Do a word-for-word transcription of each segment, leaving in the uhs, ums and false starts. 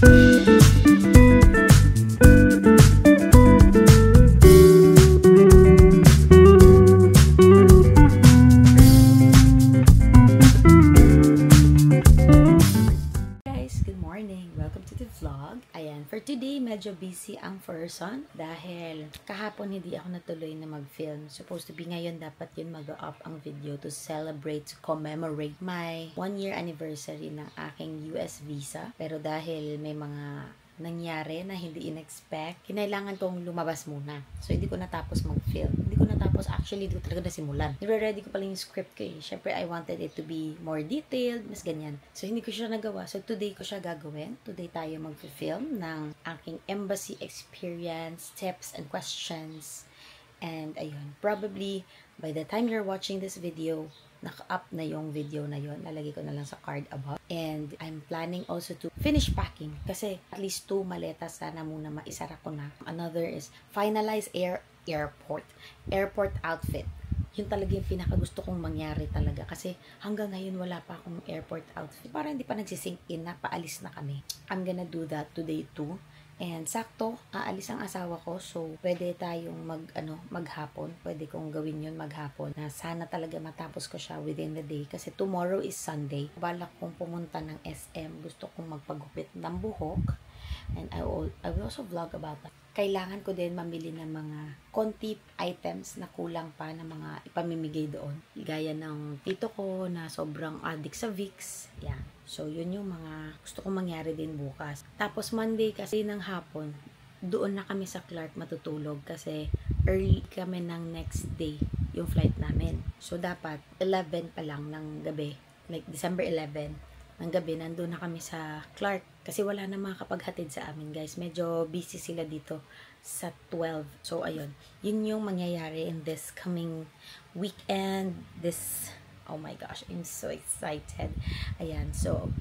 For today, medyo busy ang person dahil kahapon hindi ako natuloy na mag-film. Supposed to be ngayon dapat yun mag-up ang video to celebrate, to commemorate my one year anniversary ng aking U S visa. Pero dahil may mga nangyari na hindi in-expect, kinailangan kong lumabas muna. So, hindi ko natapos mag-film. Hindi ko natapos, actually, hindi ko talaga nasimulan. Nire-ready ko pala yung script ko eh. Siyempre, I wanted it to be more detailed, mas ganyan. So, hindi ko siya nagawa. So, today ko siya gagawin. Today tayo mag-film ng aking embassy experience, tips and questions. And, ayun, probably, by the time you're watching this video, naka-up na yung video na yon. Lalagay ko na lang sa card above. And I'm planning also to finish packing. Kasi at least two maletas sana muna maisara ko na. Another is finalize air airport. Airport outfit. Yun talaga yung pinaka gusto kong mangyari talaga. Kasi hanggang ngayon wala pa akong airport outfit. Parang hindi pa nagsisink in na paalis na kami. I'm gonna do that today too. And sakto, aalis ang asawa ko. So, pwede tayong mag, ano, maghapon. Pwede kong gawin yun maghapon. Na sana talaga matapos ko siya within the day. Kasi tomorrow is Sunday. Balak kong pumunta ng S M. Gusto kong magpagupit ng buhok. And I will, I will also vlog about that. Kailangan ko din mamili ng mga konti items na kulang pa na mga ipamimigay doon. Gaya ng tito ko na sobrang addict sa Vicks. Yan. So, yun yung mga gusto kong mangyari din bukas. Tapos, Monday kasi ng hapon, doon na kami sa Clark matutulog kasi early kami ng next day yung flight namin. So, dapat eleven pa lang ng gabi, like December eleventh, ng gabi, nandun na kami sa Clark. Kasi wala na makakapaghatid sa amin, guys. Medyo busy sila dito sa twelve. So, ayun. Yun yung mangyayari in this coming weekend. This, oh my gosh, I'm so excited. Ayan, so,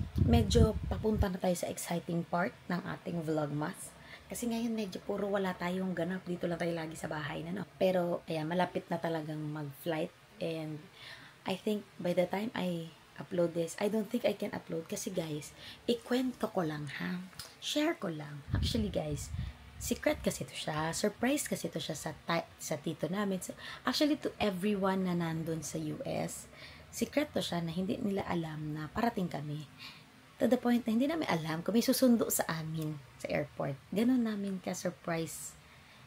medyo papunta na tayo sa exciting part ng ating vlogmas. Kasi ngayon medyo puro wala tayong ganap. Dito lang tayo lagi sa bahay na, no? Pero, ayan, malapit na talagang mag-flight. And, I think by the time I upload this, I don't think I can upload kasi guys, ikwento ko lang ha. Share ko lang. Actually guys, secret kasi to siya. Surprise kasi to siya sa, sa tito namin. So, actually to everyone na nandun sa U S, secret to siya na hindi nila alam na parating kami. To the point na hindi namin alam kung may susundo sa amin sa airport. Ganon namin ka-surprise.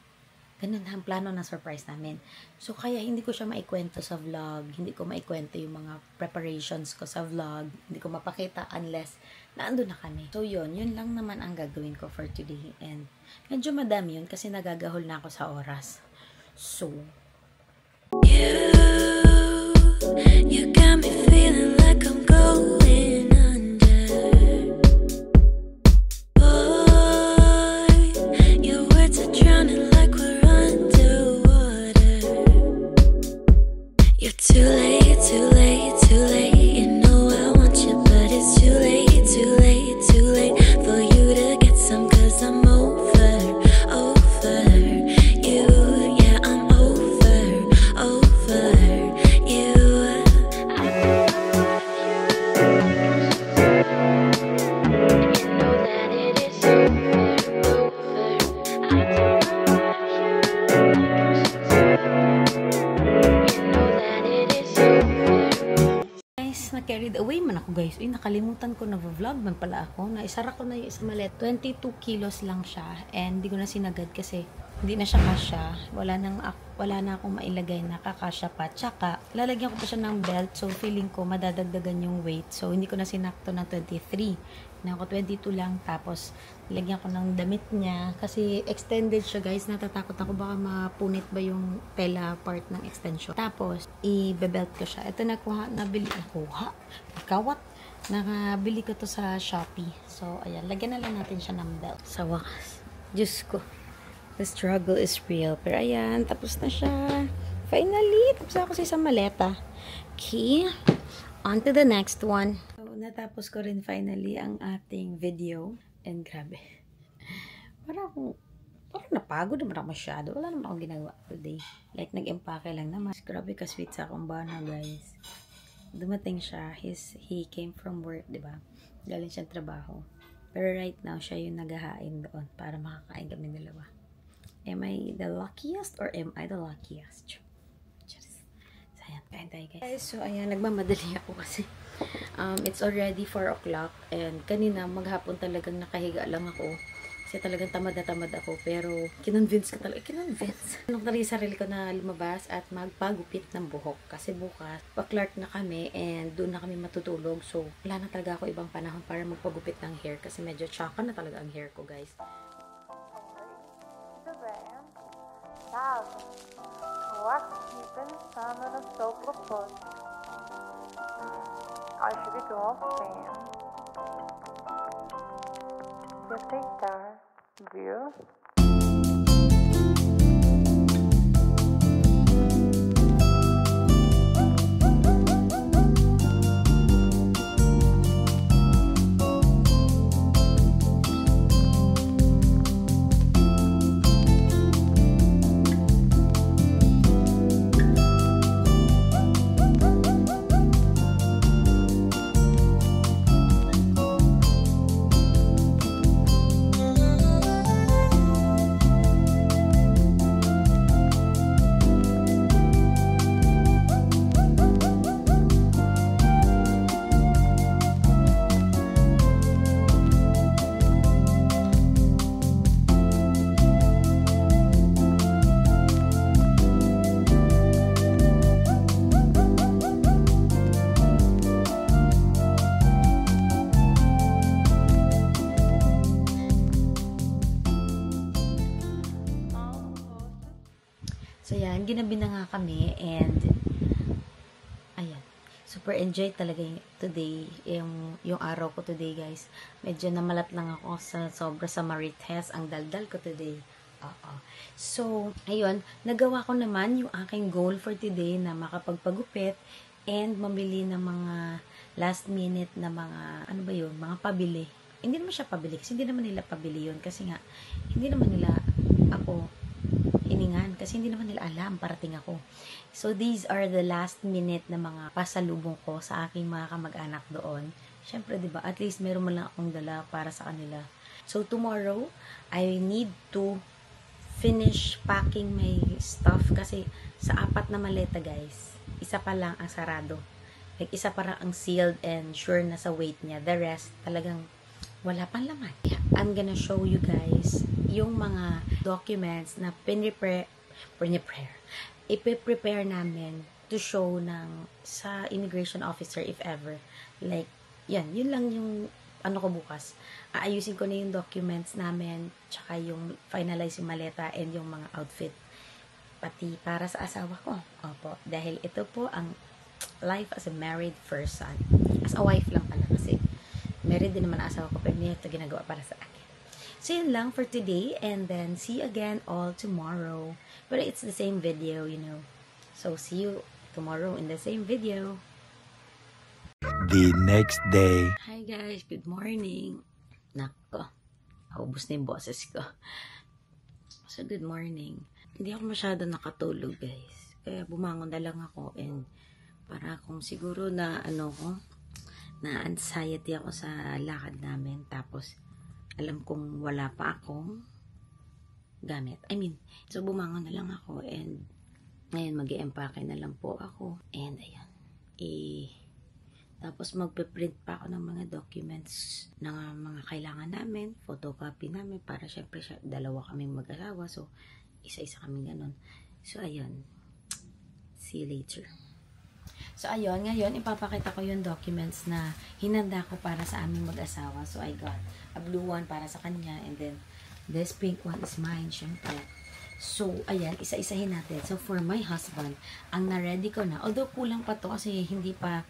Ganun ang plano ng surprise namin. So, kaya hindi ko siya maikwento sa vlog. Hindi ko maikwento yung mga preparations ko sa vlog. Hindi ko mapakita unless naandun na kami. So, yun. Yun lang naman ang gagawin ko for today. And, medyo madami yun kasi nagagahol na ako sa oras. So, you, you got me feeling like I'm going under. Boy, your words are drowning like we're too late, too late, too late. You know I want you, but it's too late, too late, too late for you to get some. Cause I'm over, over you. Yeah, I'm over, over you. You know that it is over, over. I carried away man ako guys. Uy, nakalimutan ko na vlog man pala ako. Naisara ko na yung isa malet. twenty-two kilos lang siya. And hindi ko na sinagad kasi hindi na siya kasya. Wala, nang, wala na akong mailagay na kakasya pa. Tsaka, lalagyan ko pa siya ng belt. So, feeling ko madadagdagan yung weight. So, hindi ko na sinakto ng twenty-three. Na ako twenty-two lang. Tapos, lagyan ko ng damit niya. Kasi, extended siya guys. Natatakot ako baka mapunit ba yung tela part ng extension. Tapos, i-belt ko siya. Ito nakuha, nabili. Nakuha? Kawat? Nakabili ko to sa Shopee. So, ayan. Lagyan na lang natin siya ng belt. Sa wakas. Diyos ko. The struggle is real. Pero ayan, tapos na siya. Finally, tapos ako sa isang maleta. Okay. On to the next one. So, natapos ko rin finally ang ating video. And grabe. Parang akong, parang napagod naman ako masyado. Wala naman akong ginagawa today. Like, nag-empake lang naman. Grabe ka-sweet sa akong bana, guys. Dumating siya. His, he came from work, diba? Galing siyang trabaho. Pero right now, siya yung naghahain doon para makakain kami dalawa. Am I the luckiest or am I the luckiest? Just, so, ayan. Kain tayo, guys. So, ayan. Nagmamadali ako kasi um, it's already four o'clock and kanina maghapon talagang nakahiga lang ako. Kasi talagang tamad na tamad ako. Pero, kinonvince ko talaga. Kinonvince. Nung tari sarili ko na lumabas at magpagupit ng buhok. Kasi bukas, pa-Clark na kami and doon na kami matutulog. So, wala na talaga ako ibang panahon para magpagupit ng hair. Kasi medyo tsaka na talaga ang hair ko, guys. fifty star view. So, yan. Ginabi na nga kami and ayan. Super enjoy talaga yung today. Yung, yung araw ko today, guys. Medyo namalat lang ako sa sobra sa Marites. Ang daldal ko today. Oo. So, ayun. Nagawa ko naman yung aking goal for today na makapagpagupit and mamili ng mga last minute na mga, ano ba yun? Mga pabili. Hindi naman siya pabili. Kasi hindi naman nila pabili yun. Kasi nga, hindi naman nila ako iningan kasi hindi naman nila alam parating ako. So these are the last minute na mga pasalubong ko sa aking mga kamag-anak doon. Syempre, 'di ba? At least meron man lang akong dala para sa kanila. So tomorrow, I need to finish packing my stuff kasi sa apat na maleta, guys, isa pa lang ang sarado. Like isa pa lang ang sealed and sure na sa weight niya. The rest talagang wala pang laman. I'm gonna show you guys yung mga documents na pinrepare, pinrepare, ipiprepare namin to show ng sa immigration officer if ever. Like, yan, yun lang yung ano ko bukas. Aayusin ko na yung documents namin, tsaka yung finalize yung maleta and yung mga outfit. Pati para sa asawa ko. Opo, dahil ito po ang life as a married person. As a wife lang pala kasi married din naman asawa ko, pero niya ito ginagawa para sa akin. So, yun lang for today, and then see you again all tomorrow. But it's the same video, you know. So, see you tomorrow in the same video. The next day. Hi guys, good morning. Nako, naubos na yung boses ko. So, good morning. Hindi ako masyado nakatulog, guys. Kaya bumangon na lang ako, and para kung siguro na ano ko, na anxiety ako sa lakad namin. Tapos, alam kong wala pa akong gamit. I mean, so bumangon na lang ako and ngayon mag-i-empake na lang po ako. And ayan. Eh, tapos magpe-print pa ako ng mga documents ng mga kailangan namin. Photocopy namin para syempre dalawa kaming mag-asawa. So, isa-isa kaming ganun. So, ayun. See you later. So, ayun, ngayon, ipapakita ko yung documents na hinanda ko para sa aming mag-asawa. So, I got a blue one para sa kanya, and then, this pink one is mine, syempre. So, ayan, isa-isahin natin. So, for my husband, ang na-ready ko na, although kulang pa to kasi hindi pa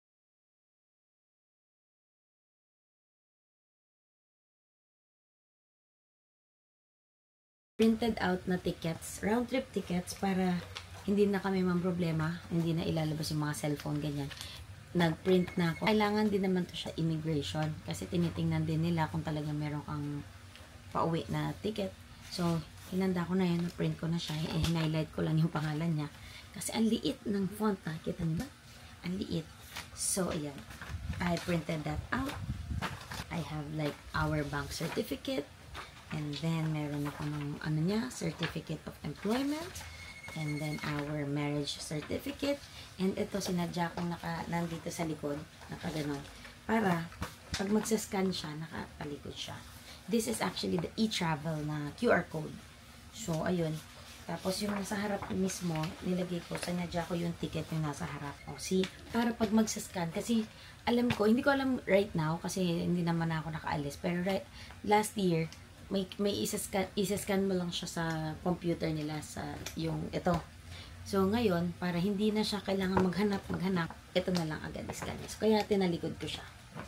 printed out na tickets, round trip tickets para hindi na kami mang problema, hindi na ilalabas yung mga cellphone, ganyan. Nag-print na ako. Kailangan din naman to siya immigration kasi tinitingnan din nila kung talaga meron kang pauwi na ticket. So, hinanda ko na yan, print ko na siya, i-highlight ko lang yung pangalan niya. Kasi ang liit ng font, nakikita niyo ba? Ang liit. So, ayan. I printed that out. I have like our bank certificate. And then, meron ako ng, ano niya, certificate of employment. And then, our marriage certificate. And ito, sinadya kong naka, nandito sa likod, naka ganon. Para, pag magsascan siya, nakapalikod siya. This is actually the e-travel na Q R code. So, ayun. Tapos, yung nasa harap mismo, nilagay ko, sinadya ko yung ticket yung nasa harap. O, see? Para pag magsascan, kasi, alam ko, hindi ko alam right now, kasi hindi naman ako nakaalis. Pero, right, last year, may, may isa-scan, isa-scan mo lang siya sa computer nila, sa yung ito. So, ngayon, para hindi na siya kailangan maghanap, maghanap, ito na lang agad iscan. So, kaya tinalikod ko siya.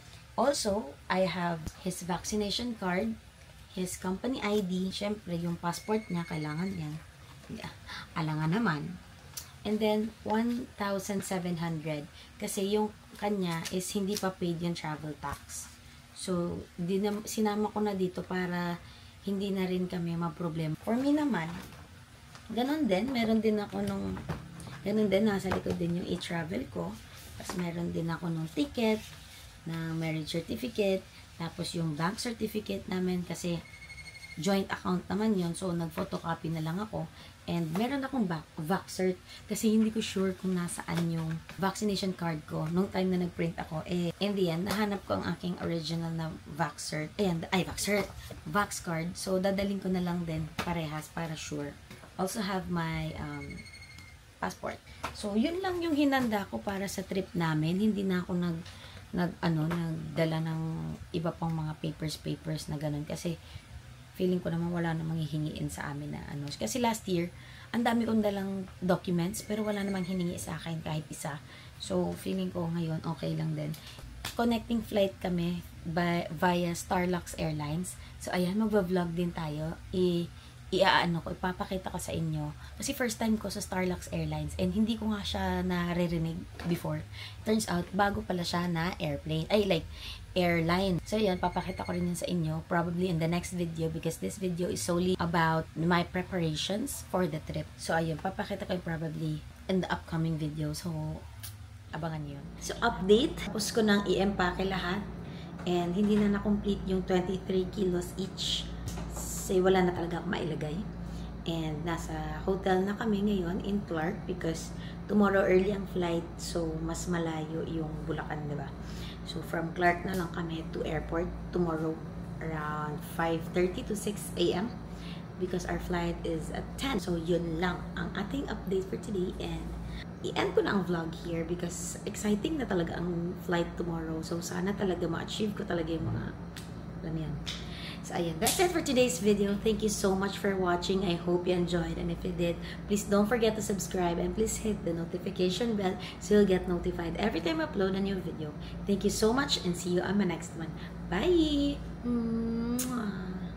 Also, I have his vaccination card, his company I D, syempre, yung passport niya, kailangan yan. Yeah, alangan naman. And then, one thousand seven hundred. Kasi yung kanya is hindi pa paid yung travel tax. So, di na, sinama ko na dito para hindi na rin kami ma-problem. For me naman, ganun din. Meron din ako nung, ganun din, nasa likod din yung e-travel ko. Tapos, meron din ako nung ticket, ng marriage certificate, tapos yung bank certificate namin kasi joint account naman yon. So, nag-photocopy na lang ako. And meron akong vac, vac cert kasi hindi ko sure kung nasaan yung vaccination card ko. Nung time na nag-print ako, eh, in the end, nahanap ko ang aking original na vac cert. Ayan, ay, vac cert. Vax card. So, dadaling ko na lang din parehas para sure. Also have my um, passport. So, yun lang yung hinanda ko para sa trip namin. Hindi na ako nag, nag ano, nagdala ng iba pang mga papers, papers na ganun. Kasi, feeling ko naman wala namang hihingiin sa amin na ano. Kasi last year, ang dami kong dalang documents, pero wala namang hiningi sa akin kahit isa. So, feeling ko ngayon, okay lang din. Connecting flight kami by, via Starlux Airlines. So, ayan, mag-vlog din tayo. I, iaano ko, ipapakita ko sa inyo. Kasi first time ko sa Starlux Airlines and hindi ko nga siya naririnig before. Turns out, bago pala siya na airplane. Ay, like, airline. So, yan, papakita ko rin yun sa inyo probably in the next video because this video is solely about my preparations for the trip. So, ayun, papakita ko yun probably in the upcoming video. So, abangan yun. So, update. Tapos ko nang i-empake lahat and hindi na na-complete yung twenty-three kilos each. Kasi wala na talaga ako mailagay. And nasa hotel na kami ngayon in Clark because tomorrow early ang flight. So, mas malayo yung Bulacan, diba? So, from Clark na lang kami to airport tomorrow around five thirty to six A M because our flight is at ten. So, yun lang ang ating update for today and i-end ko na ang vlog here because exciting na talaga ang flight tomorrow. So, sana talaga ma-achieve ko talaga yung mga, alam yan. So, ayan. That's it for today's video. Thank you so much for watching. I hope you enjoyed. And if you did, please don't forget to subscribe and please hit the notification bell so you'll get notified every time I upload a new video. Thank you so much and see you on my next one. Bye! Mwah.